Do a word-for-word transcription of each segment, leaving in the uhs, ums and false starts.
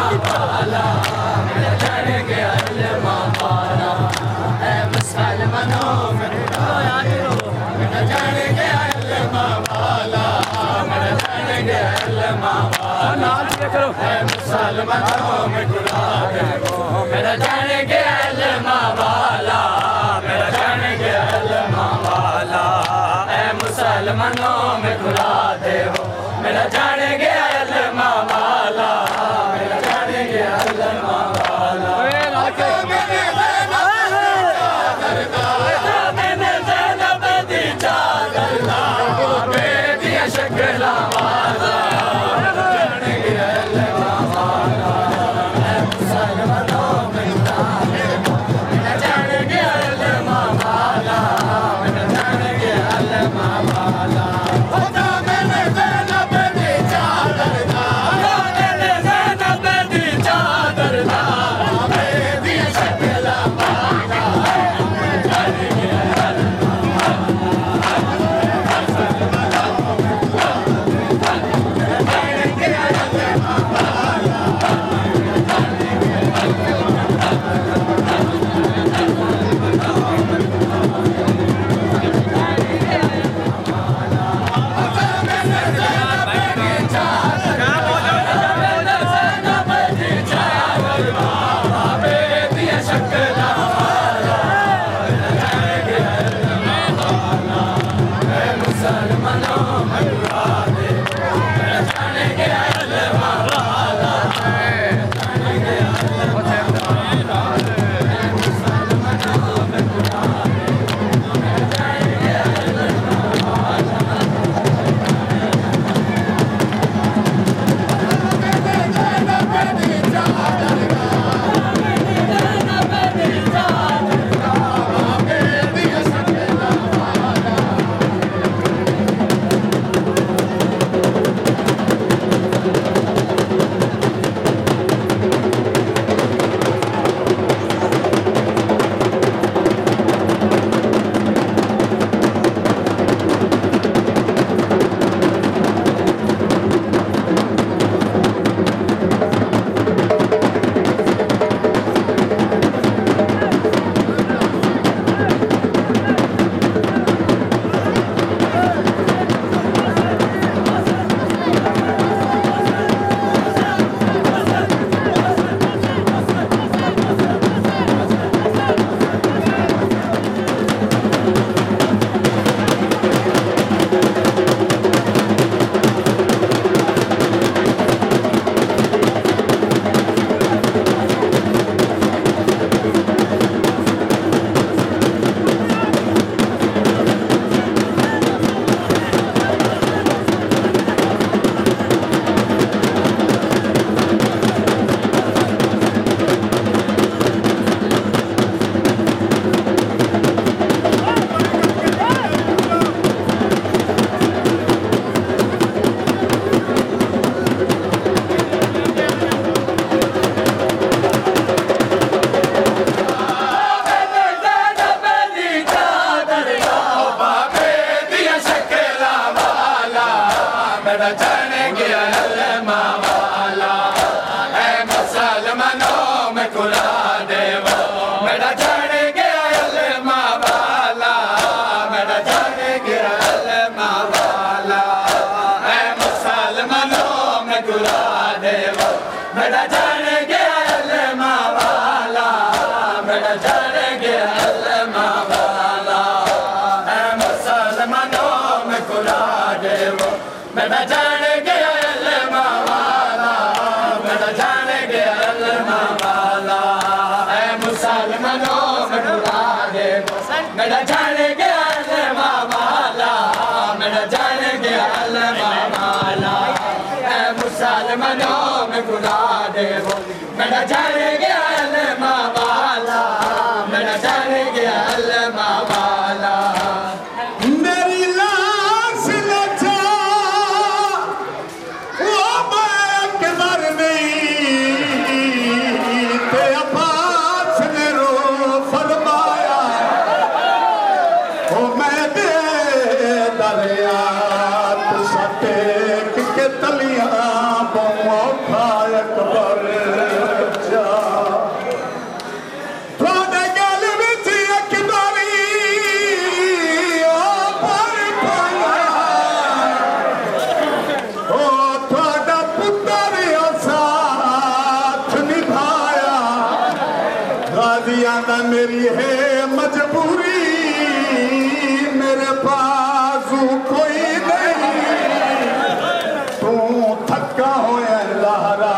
वाला मेरा जान गया अल्लामा वाला ऐ मुसलमानों में मेरा जान गया अल्लामा वाला मेरा जान गया अल्लामा वाला ऐ मुसलमानों में खुदा दे मेरा जान गया अल्लामा वाला मेरा जान गया अल्लामा वाला ऐ मुसलमानों में खुदा दे मेरा जान गया अल्लामा वाला मेरा जान गया अल्लामा वाला मैंने ज़ैनब दी चादर दा बेदिया शक्ला वाला जान गया अल्लामा वाला ऐ मुसलमानों में खुदा दे मेरा जान गया अल्लामा वाला मेरा जान गया अल्लामा वाला मेरा जान गया अल्लामा वाला ऐ मुसलमानों में खुदा दे मेरा जान गया अल्लामा वाला मेरा जान गया अल्लामा वाला ऐ मुसलमानों में खुदा दे मेरा जान गया अल्लामा वाला मेरा जान गया अल्लामा वाला ऐ मुसलमानों में खुदा दे मेरा जान गया अल्लामा वाला मेरा जान गया अल्लामा वाला ऐ मुसलमानों में खुदा दे मेरा जान गया अल्लामा वाला मेरा जान गया अल्लामा वाला ऐ मुसलमानों में खुदा दे मेरा जान गया अल्लामा वाला मेरा जान गया अल्लामा वाला तलियां आंदा मेरी है मजबूरी, मेरे पास कोई नहीं, तू थका होया लहरा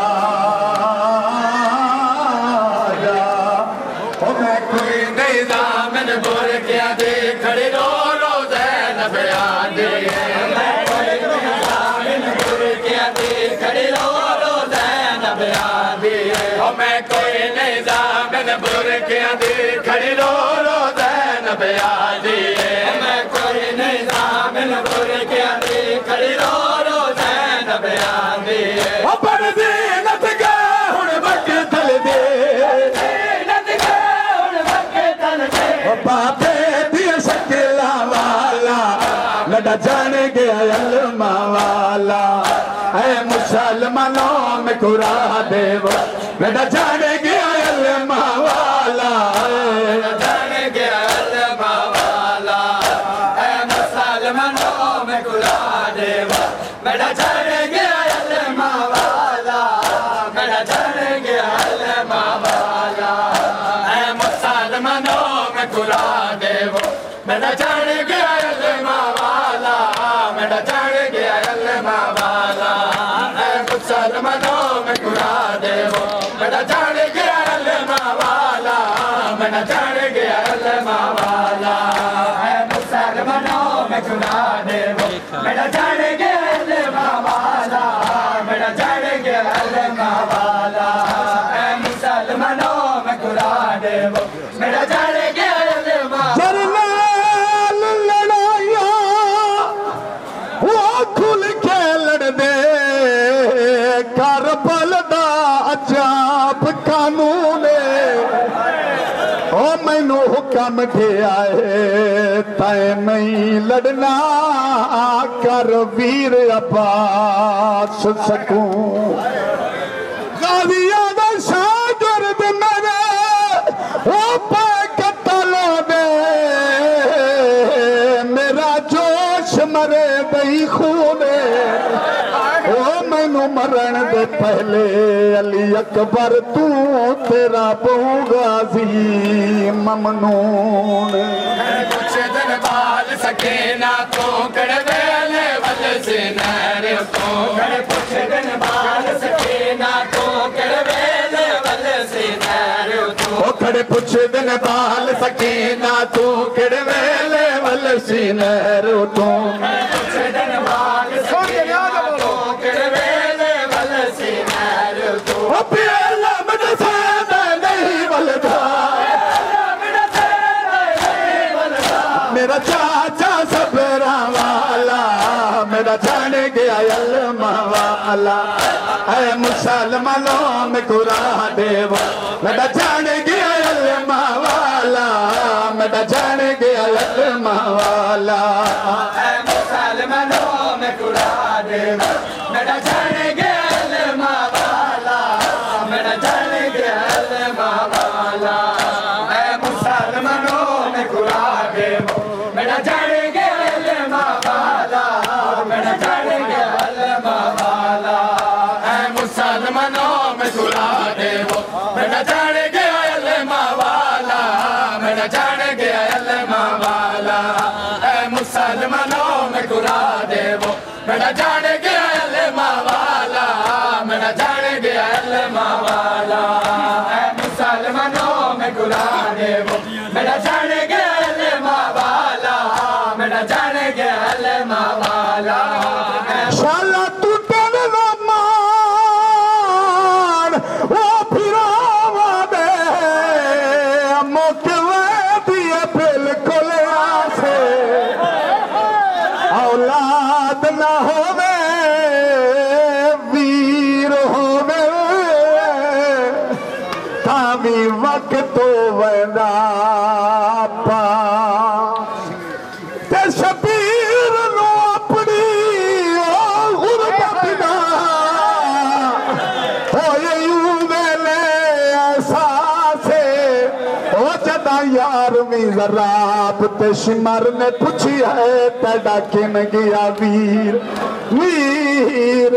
जा, ओ मैं कोई नहीं दा मैंने बोल क्या दे खड़े रो रो ज़ैन बयान दे, मैं कोई नहीं दा मैंने बोल क्या दे खड़े रो रो ज़ैन बयान दे, ओ मैं कोई नहीं दा मैंने बोल क्या दे खड़े रो रो ज़ैन बयान दे, मैं कोई नहीं दा मैंने बोल क्या दे खड़े रो रो ज़ैन बयान दे, ओ पर दे नत गा हुण बके थल दे, नत गा हुण बके थल दे, ओ बाबे दी शकीला वाला लड़ा जान गया अल्मा वाला, ऐ मुसलमानों में कुरा देव लड़ा जान गया अल्मा वाला, जान गया अल्मा वाला, ऐ मुसलमानों में कुरा देव मेरा जान गया अल्मा वाला, मेरा जान गया अल्मा वाला, ऐ मुसलमानों में कुरा देव मेरा जान गया अल्मा वाला, मेरा जान गया अल्मा वाला, ऐ मुसलमानों में कुरा देव मेरा जान गया अल्मा वाला, मेरा जान गया अल्मा वाला, ऐ मुसलमानों में कुरा देव मेरा जान गया अल्मा वाला, मेरा जान गया अल्मा वाला, ऐ मुसलमानों में कुरा देव मेरा जान गया अल्मा जरनैल लड़ाइया वो खुल के लड़ दे, करबल दा अजाब कानून ओ मैनू हुक्म दिया है तै नहीं लड़ना, कर वीर अब्बास सकूं गालियां दा शागिर्द मेरे ओ पे कतलो दे, मेरा जोश मरे दई खूने, ओ मैनू मरण दे पहले अली अकबर तू तेरा बहु गाजी ममनून, कुछ दिन बाद सके ना तो कड़वेले वल से नारे तो, कुछ दिन बाद सके ना तो कड़वेले वल से नारे तो, ओ खड़े पुछ दिन बाल सके ना तू किड़वेले वल सीनर तू, कुछ दिन बाद सके ना तो कड़वेले वल से नारे तो, ओ प्याला मन से नहीं वलदा, मेरा चाचा सबरा वाला मेरा जान गया अल्मा वाला, ऐ मुसलमानों में कुरा देव मेरा जान गया अल्मा वाला, मेरा जान गया अल्मा वाला, ऐ मुसलमानों में कुरा देव मेरा जान गया अल्मा वाला, मेरा जान गया अल्मा वाला, ऐ मुसलमानों में कुरा देव मेरा जान गया अल्मा वाला, मेरा जान गया अल्मा वाला, ऐ मुसलमानों में कुरा देव मेरा जान गया अल्मा वाला, मेरा जान गया अल्मा वाला, ऐ मुसलमानों में कुरा देव मेरा जान गया अल्मा वाला, मेरा जान गया अल्मा वाला, ऐ मुसलमानों में कुरा देव मेरा जान गया अल्मा वाला, मेरा जान गया अल्मा वाला, शाला तू टन ना मान ओ फिरावा दे, मुकवे दिए बिल्कुल आसे, औलाद ना होवे वीर होवे तावी वक्त तो वना पा, ते शबीर नो अपनी ओ गुरबत दा होए यूं वेले एहसासे, ओ जदा यारवीं जराब ते शिमर ने पूछी है तेरा किन गया वीर, वीर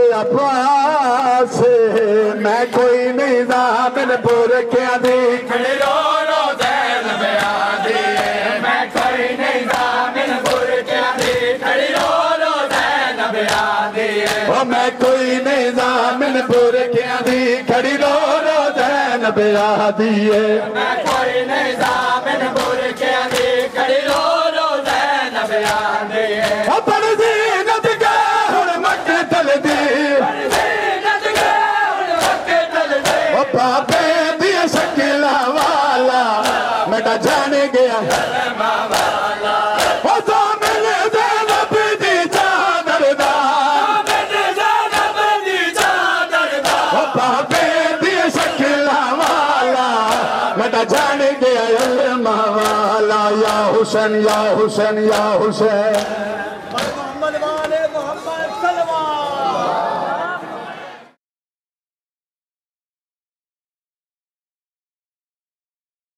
अब्बास मैं कोई नहीं दा मैंने बोर क्या दी खड़े रो रो दी खड़ी रो रो ज़ैनब आदिए मैं कोई नहीं ज़ामिन बुरके दी खड़ी रो रो ज़ैनब आदिए अपन ज़ीनत के हुण मक़तल दी ज़ीनत के हुण मक़तल दी ओ पापे दी शकील वाला मेरा जान गया वाला ओ ज़ामिन ज़ैनब दी चादर दा ज़ैनब दी चादर दा ओ पापे दी शकील वाला मेरा जान गया अल्लाह वाला या हुसैन या हुसैन या हुसैन